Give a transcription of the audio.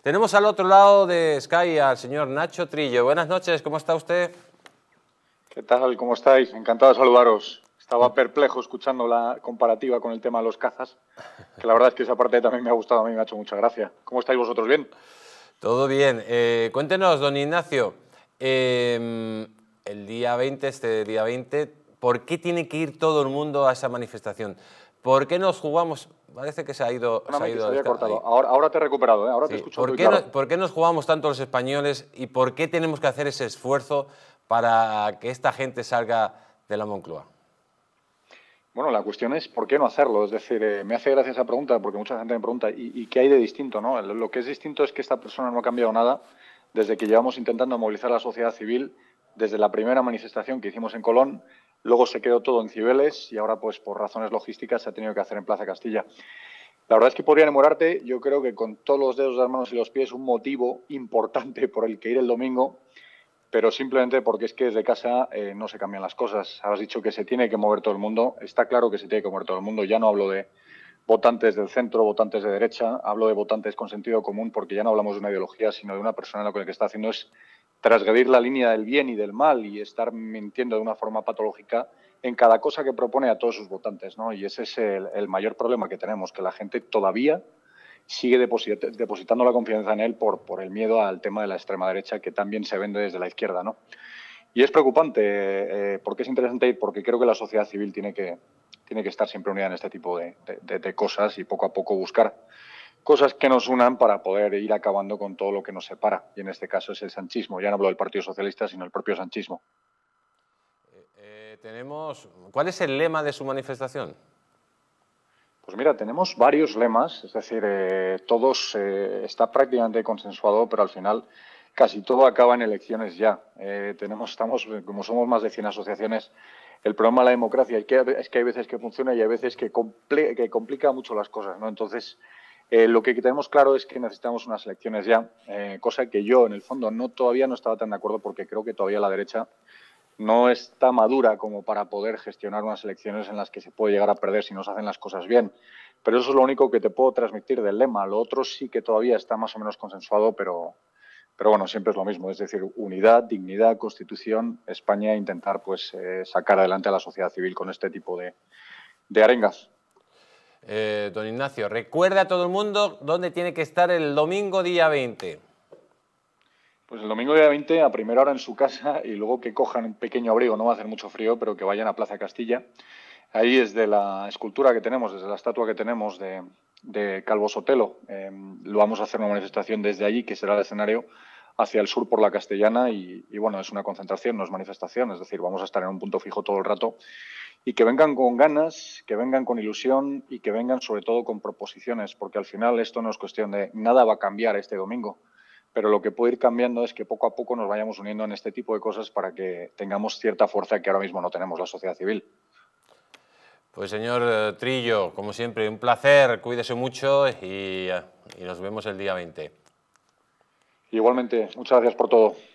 Tenemos al otro lado de Sky al señor Nacho Trillo. Buenas noches, ¿cómo está usted? ¿Qué tal? ¿Cómo estáis? Encantado de saludaros. Estaba perplejo escuchando la comparativa con el tema de los cazas, que la verdad es que esa parte también me ha gustado, a mí me ha hecho mucha gracia. ¿Cómo estáis vosotros? ¿Bien? Todo bien. Cuéntenos, don Ignacio, el día 20, este día 20, ¿por qué tiene que ir todo el mundo a esa manifestación? ¿Por qué nos jugamos? Parece que se ha ido Perdóname que se al había ahí. cortado. Ahora te he recuperado, ¿eh? Ahora te Sí. escucho muy claro. ¿Por qué nos jugamos tanto los españoles y por qué tenemos que hacer ese esfuerzo para que esta gente salga de la Moncloa? Bueno, la cuestión es por qué no hacerlo. Es decir, me hace gracia esa pregunta porque mucha gente me pregunta, ¿y qué hay de distinto? ¿No? Lo que es distinto es que esta persona no ha cambiado nada desde que llevamos intentando movilizar a la sociedad civil, desde la primera manifestación que hicimos en Colón, luego se quedó todo en Cibeles y ahora, pues por razones logísticas, se ha tenido que hacer en Plaza Castilla. La verdad es que podría enamorarte, yo creo que con todos los dedos de las manos y los pies, un motivo importante por el que ir el domingo, pero simplemente porque es que desde casa no se cambian las cosas. Has dicho que se tiene que mover todo el mundo, está claro que se tiene que mover todo el mundo, ya no hablo de votantes del centro, votantes de derecha, hablo de votantes con sentido común porque ya no hablamos de una ideología, sino de una persona lo que está haciendo es transgredir la línea del bien y del mal y estar mintiendo de una forma patológica en cada cosa que propone a todos sus votantes, ¿no? Y ese es el mayor problema que tenemos, que la gente todavía sigue depositando la confianza en él por el miedo al tema de la extrema derecha que también se vende desde la izquierda, ¿no? Y es preocupante, porque es interesante y porque creo que la sociedad civil tiene que estar siempre unida en este tipo de cosas y poco a poco buscar cosas que nos unan para poder ir acabando con todo lo que nos separa. Y en este caso es el sanchismo. Ya no hablo del Partido Socialista, sino el propio sanchismo. ¿Cuál es el lema de su manifestación? Pues mira, tenemos varios lemas, es decir, todos está prácticamente consensuado, pero al final casi todo acaba en elecciones ya. Como somos más de 100 asociaciones, el problema de la democracia es que hay veces que funciona y hay veces que complica mucho las cosas, ¿no? Entonces, lo que tenemos claro es que necesitamos unas elecciones ya, cosa que yo, en el fondo, todavía no estaba tan de acuerdo porque creo que todavía la derecha no está madura como para poder gestionar unas elecciones en las que se puede llegar a perder si no se hacen las cosas bien. Pero eso es lo único que te puedo transmitir del lema. Lo otro sí que todavía está más o menos consensuado, pero bueno, siempre es lo mismo. Es decir, unidad, dignidad, constitución, España, intentar pues sacar adelante a la sociedad civil con este tipo de arengas. Don Ignacio, recuerda a todo el mundo dónde tiene que estar el domingo día 20. Pues el domingo día 20, a primera hora en su casa y luego que cojan un pequeño abrigo, no va a hacer mucho frío, pero que vayan a Plaza Castilla. Ahí desde la escultura que tenemos, desde la estatua que tenemos de Calvo Sotelo, lo vamos a hacer una manifestación desde allí, que será el escenario, hacia el sur por la Castellana y bueno, es una concentración, no es manifestación, es decir, vamos a estar en un punto fijo todo el rato y que vengan con ganas, que vengan con ilusión y que vengan sobre todo con proposiciones, porque al final esto no es cuestión de nada va a cambiar este domingo, pero lo que puede ir cambiando es que poco a poco nos vayamos uniendo en este tipo de cosas para que tengamos cierta fuerza que ahora mismo no tenemos la sociedad civil. Pues señor Trillo, como siempre, un placer, cuídese mucho y nos vemos el día 20. Igualmente, muchas gracias por todo.